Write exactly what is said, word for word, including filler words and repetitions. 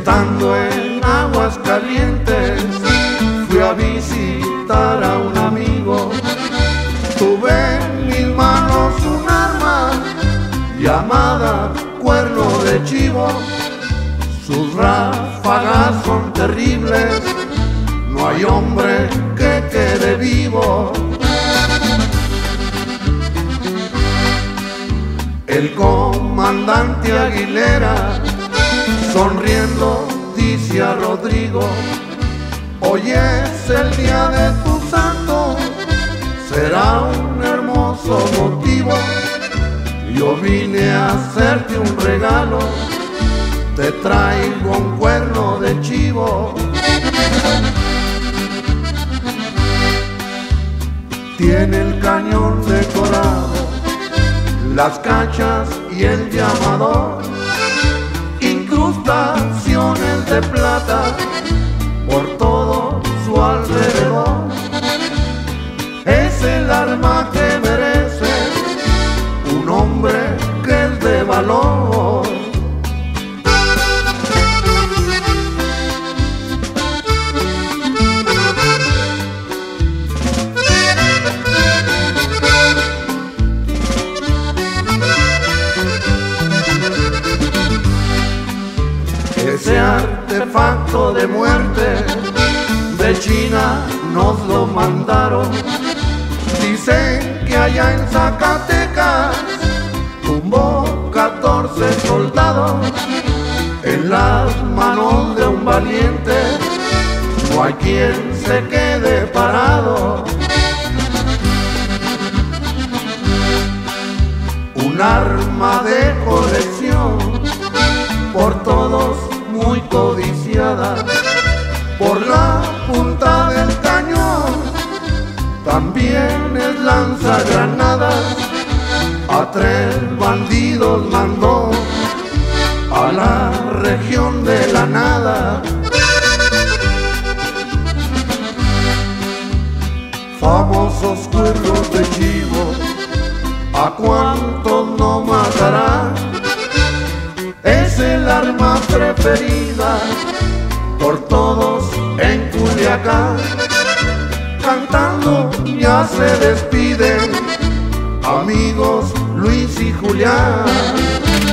Estando en Aguascalientes, fui a visitar a un amigo. Tuve en mis manos un arma llamada cuerno de chivo. Sus ráfagas son terribles, no hay hombre que quede vivo. El comandante Aguilera, sonriendo, dice a Rodrigo: hoy es el día de tu santo, será un hermoso motivo. Yo vine a hacerte un regalo, te traigo un cuerno de chivo. Tiene el cañón decorado, las cachas y el llamador, incrustaciones de plata por todo su alrededor. Es el arma que merece un hombre que es de valor. Ese artefacto de muerte de China nos lo mandaron. Dicen que allá en Zacatecas tumbó catorce soldados. En las manos de un valiente no hay quien se quede parado. Un arma de colección, por todos muy codiciada, por la punta del cañón, también es lanzagranadas. A tres bandidos mandó a la región de la nada. Famosos cuernos de chivo, ¿a cuántos no matará? Es el arma preferida por todos en Culiacán. Cantando ya se despiden amigos Luis y Julián.